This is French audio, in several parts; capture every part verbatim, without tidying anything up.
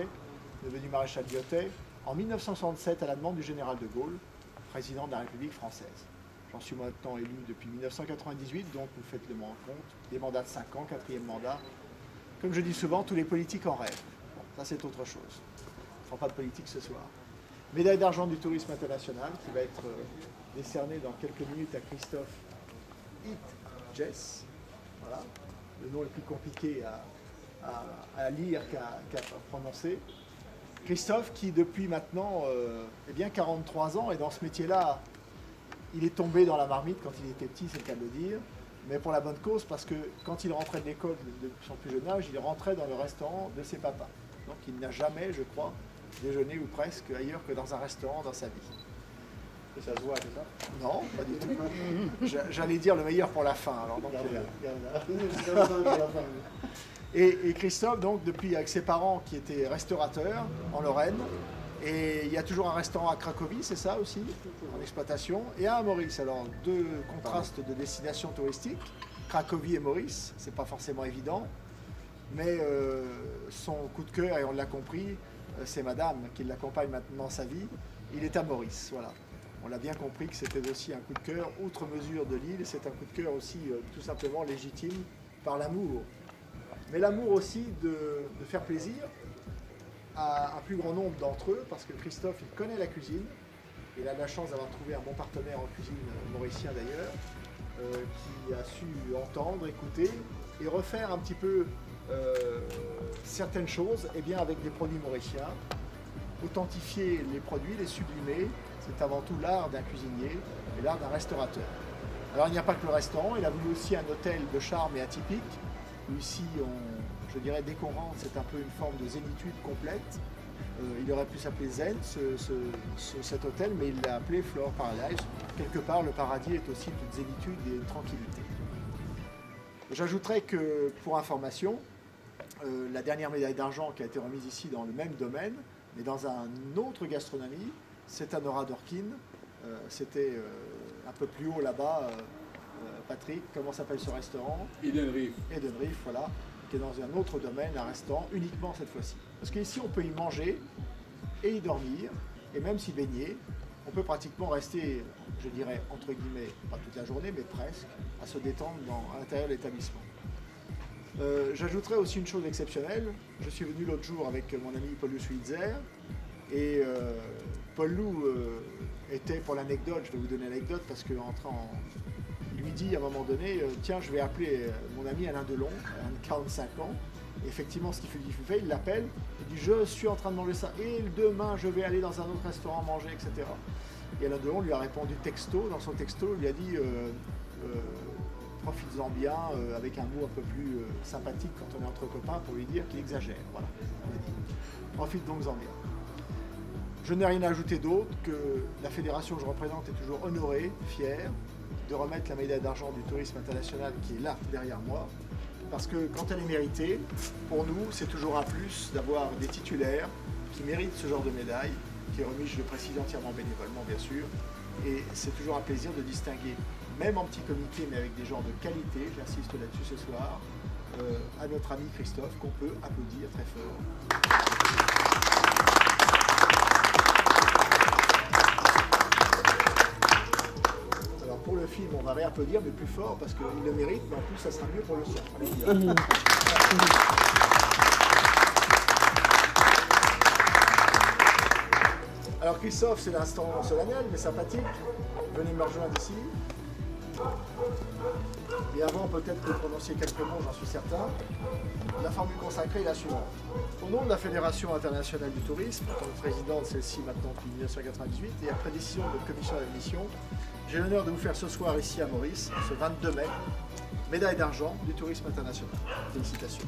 Lyotet, devenu maréchal Lyotet, en mille neuf cent soixante-sept à la demande du général de Gaulle, président de la République française. J'en suis maintenant élu depuis mille neuf cent quatre-vingt-dix-huit, donc vous faites le compte, des mandats de cinq ans, quatrième mandat. Comme je dis souvent, tous les politiques en rêvent. Bon, ça c'est autre chose. On ne fera pas de politique ce soir. Médaille d'argent du tourisme international qui va être euh, décernée dans quelques minutes à Christophe Hitjes. Voilà, le nom est plus compliqué à, à, à lire qu'à qu'à prononcer. Christophe qui depuis maintenant euh, eh bien quarante-trois ans, et dans ce métier-là, il est tombé dans la marmite quand il était petit, c'est le cas de le dire, mais pour la bonne cause, parce que quand il rentrait de l'école de son plus jeune âge, il rentrait dans le restaurant de ses papas. Donc il n'a jamais, je crois, déjeuné ou presque ailleurs que dans un restaurant dans sa vie. Et ça se voit, c'est ça? Non, pas du tout. J'allais dire le meilleur pour la fin. Alors, donc, et, et Christophe, donc, depuis avec ses parents qui étaient restaurateurs en Lorraine, et il y a toujours un restaurant à Cracovie, c'est ça aussi, en exploitation, et à Maurice. Alors, deux contrastes de destination touristique, Cracovie et Maurice, c'est pas forcément évident, mais euh, son coup de cœur, et on l'a compris, c'est madame qui l'accompagne maintenant dans sa vie, il est à Maurice, voilà. On l'a bien compris que c'était aussi un coup de cœur, outre mesure de l'île, c'est un coup de cœur aussi euh, tout simplement légitime par l'amour. Mais l'amour aussi de, de faire plaisir à un plus grand nombre d'entre eux, parce que Christophe, il connaît la cuisine, il a la chance d'avoir trouvé un bon partenaire en cuisine mauricien d'ailleurs, euh, qui a su entendre, écouter et refaire un petit peu euh, certaines choses eh bien, avec des produits mauriciens, authentifier les produits, les sublimer. C'est avant tout l'art d'un cuisinier et l'art d'un restaurateur. Alors il n'y a pas que le restaurant, il a voulu aussi un hôtel de charme et atypique, où ici, on, je dirais, dès qu'on rentre, c'est un peu une forme de zénitude complète. Euh, il aurait pu s'appeler Zen, ce, ce, ce, cet hôtel, mais il l'a appelé Flower Paradise. Quelque part, le paradis est aussi toute zénitude et tranquillité. J'ajouterais que, pour information, euh, la dernière médaille d'argent qui a été remise ici dans le même domaine, mais dans un autre gastronomie, c'est à Nora Dorkin, euh, c'était euh, un peu plus haut là-bas, euh, euh, Patrick, comment s'appelle ce restaurant? Eden Reef. Eden Reef, voilà, qui est dans un autre domaine, un restaurant, uniquement cette fois-ci. Parce qu'ici, on peut y manger et y dormir, et même s'y baigner, on peut pratiquement rester, je dirais, entre guillemets, pas toute la journée, mais presque, à se détendre dans, à l'intérieur de l'établissement. Euh, J'ajouterais aussi une chose exceptionnelle, je suis venu l'autre jour avec mon ami Paul Switzer, et euh, Paul Lou euh, était, pour l'anecdote, je vais vous donner l'anecdote parce que en, il lui dit à un moment donné, euh, tiens, je vais appeler euh, mon ami Alain Delon, Alain de quarante-cinq ans. Et effectivement, ce qu'il fait, il l'appelle, il dit, je suis en train de manger ça, et demain, je vais aller dans un autre restaurant manger, et cetera. Et Alain Delon lui a répondu texto, dans son texto, il lui a dit, euh, euh, profites-en bien, euh, avec un mot un peu plus euh, sympathique quand on est entre copains, pour lui dire qu'il exagère. Voilà, il a dit, profite donc en bien. Je n'ai rien à ajouter d'autre que la fédération que je représente est toujours honorée, fière de remettre la médaille d'argent du tourisme international qui est là derrière moi. Parce que quand elle est méritée, pour nous, c'est toujours un plus d'avoir des titulaires qui méritent ce genre de médaille, qui est remise, je le précise, entièrement bénévolement bien sûr. Et c'est toujours un plaisir de distinguer, même en petit comité, mais avec des gens de qualité, j'insiste là-dessus ce soir, euh, à notre ami Christophe, qu'on peut applaudir très fort. Pour le film, on va réapplaudir, mais plus fort, parce qu'il le mérite, mais en plus, ça sera mieux pour le son. Alors Christophe, c'est l'instant solennel, mais sympathique. Venez me rejoindre ici. Et avant, peut-être que vous prononciez quelques mots, j'en suis certain. La formule consacrée est la suivante. Au nom de la Fédération internationale du tourisme, en tant que président de celle-ci maintenant depuis mille neuf cent quatre-vingt-dix-huit, et après décision de notre commission d'admission, j'ai l'honneur de vous faire ce soir ici à Maurice, ce vingt-deux mai, médaille d'argent du tourisme international. Félicitations.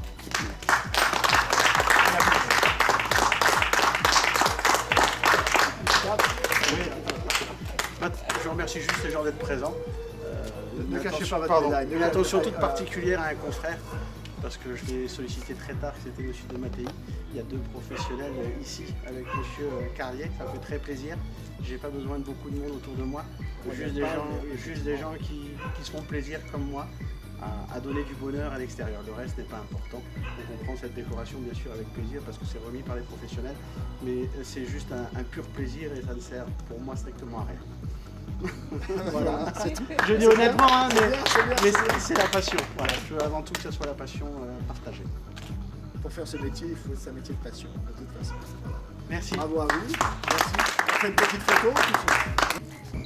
Je vous remercie juste les gens d'être présents. Euh, ne cachez pas votre médaille. Une attention toute particulière à un confrère, parce que je l'ai sollicité très tard, c'était M. Dematei. Il y a deux professionnels ici avec M. Carlier, ça me fait très plaisir. J'ai pas besoin de beaucoup de monde autour de moi, juste des gens, juste des gens qui, qui se font plaisir comme moi à, à donner du bonheur à l'extérieur. Le reste n'est pas important. Donc on prend cette décoration bien sûr avec plaisir parce que c'est remis par les professionnels, mais c'est juste un, un pur plaisir et ça ne sert pour moi strictement à rien. Voilà. Je dis honnêtement, hein, mais, mais c'est la passion. Voilà. Je veux avant tout que ce soit la passion euh, partagée. Pour faire ce métier, il faut c'est un métier de passion, de toute façon. Merci. Bravo à vous. Merci. On fait une petite photo.